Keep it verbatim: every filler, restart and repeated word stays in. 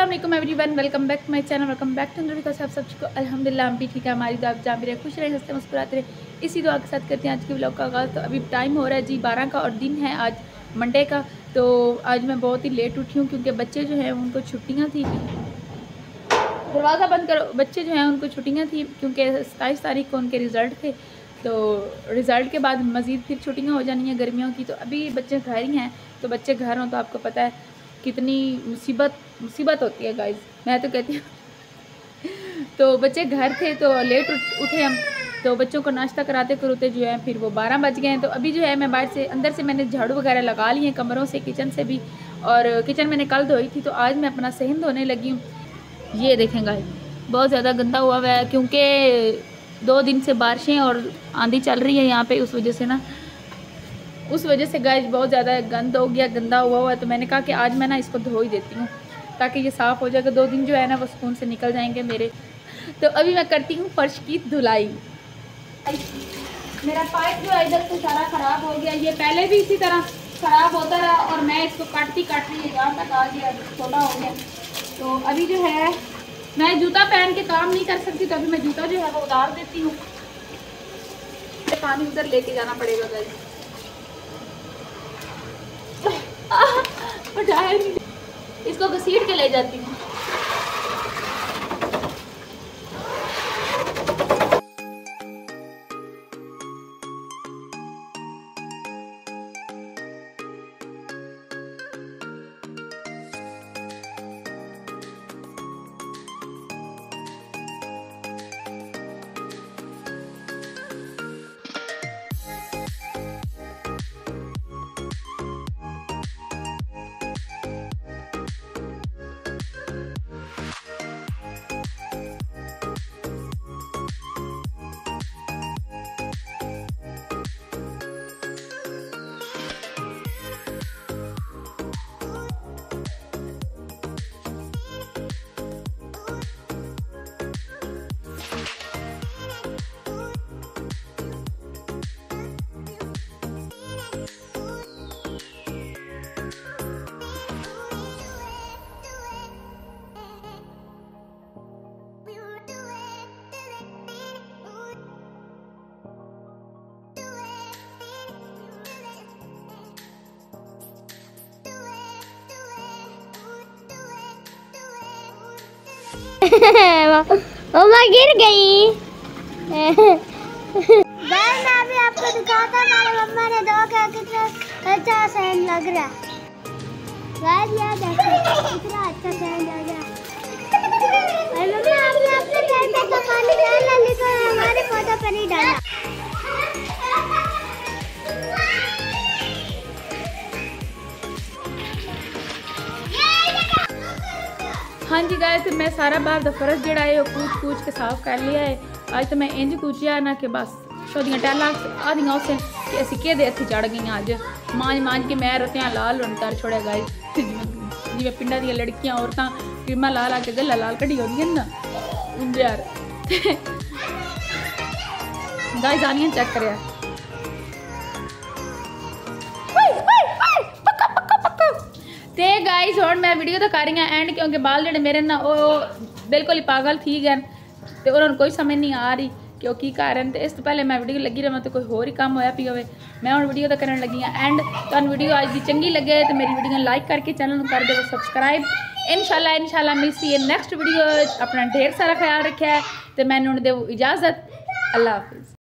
अस्सलाम वालेकुम everyone, welcome back to my channel, welcome back to अंदर बिकॉज आप सब को अल्हम्दुलिल्लाह हम भी ठीक है। हमारी तो आप जहाँ भी रहे खुश रहे, हंसते मुस्कुराते रहे, इसी दुआ के साथ करते हैं आज के व्लॉग का आगाज़। तो अभी टाइम हो रहा है जी बारह का और दिन है आज मंडे का। तो आज मैं बहुत ही लेट उठी हूँ क्योंकि बच्चे जो हैं उनको छुट्टियाँ थी। दरवाज़ा बंद करो। बच्चे जो हैं उनको छुट्टियाँ थी क्योंकि सताईस तारीख को उनके रिज़ल्ट थे। तो रिज़ल्ट के बाद मज़ीद फिर छुट्टियाँ हो जानी हैं गर्मियों की। तो अभी बच्चे घर ही हैं। तो बच्चे घर हों तो आपको पता है कितनी मुसीबत मुसीबत होती है गाइस, मैं तो कहती हूँ। तो बच्चे घर थे तो लेट उठे हम। तो बच्चों को नाश्ता कराते कराते जो है फिर वो बारह बज गए हैं। तो अभी जो है मैं बाहर से अंदर से मैंने झाड़ू वगैरह लगा ली है, कमरों से, किचन से भी। और किचन मैंने कल धोई थी तो आज मैं अपना सहन धोने लगी हूँ। ये देखें गाइस बहुत ज़्यादा गंदा हुआ हुआ है क्योंकि दो दिन से बारिशें और आंधी चल रही है यहाँ पे, उस वजह से ना उस वजह से गाइस बहुत ज़्यादा गंद हो गया, गंदा हुआ हुआ है। तो मैंने कहा कि आज मैं ना इसको धो ही देती हूँ ताकि ये साफ़ हो जाएगा। दो दिन जो है ना वो सुकून से निकल जाएंगे मेरे। तो अभी मैं करती हूँ फर्श की धुलाई। मेरा पाइप जो है इधर से सारा ख़राब हो गया, ये पहले भी इसी तरह ख़राब होता रहा और मैं इसको काटती काटती ये जहाँ तक आ गया छोटा हो गया। तो अभी जो है मैं जूता पहन के काम नहीं कर सकती, तो अभी मैं जूता जो है वो उतार देती हूँ। पानी उधर लेके जाना पड़ेगा गाइस। इसको घसीट के ले जाती हूँ। मम्मा गिर गई। मैं अभी आपको दिखाता हूँ हमारे मम्मा ने दो का कितना अच्छा सहन लग रहा है। गाइस यार देखो कितना अच्छा सहन लग रहा है। और मम्मा आपने अपने पैर पे तो पानी डाला लेकिन हमारे पौधों पर नहीं डाला। हाँ जी गाइस, तो मैं सारा बाहर द फर्श जड़ा है कूच कूच के साफ कर लिया है। आज तो मैं इंज कूचिया ना कि बस छोदियाँ टैला आदियाँ उसे कि असी के दे इतने चढ़ गई अज मांझ मांझ के मैं रतियाँ लाल रन कर छोड़े गाइस। जिवें पिंडा दी लड़कियां औरतां क्रीमा ला ला के गला लाल कड़ी हो रही ना इंज यार। गाइस आनियां चेक करें ते गाइस हुण मैं वीडियो तो कर रही हूँ एंड क्योंकि बाल जेडे मेरे ना वो बिल्कुल ही पागल थी गए तो उन्होंने कोई समझ नहीं आ रही कि की कारण। तो इस तो पहले मैं वीडियो लगी रहा तो कोई होर ही काम होया पी होवे। मैं हुण वीडियो तो करने लगी हाँ एंड तुहानू वीडियो आज की चंगी लगे तो मेरी वीडियो लाइक करके चैनल कर दो सबसक्राइब। इंशाल्लाह इंशाल्लाह मिलती है नेक्स्ट वीडियो। अपना ढेर सारा ख्याल रखा है तो मैंने हुण देव इजाज़त। अल्लाह हाफिज़।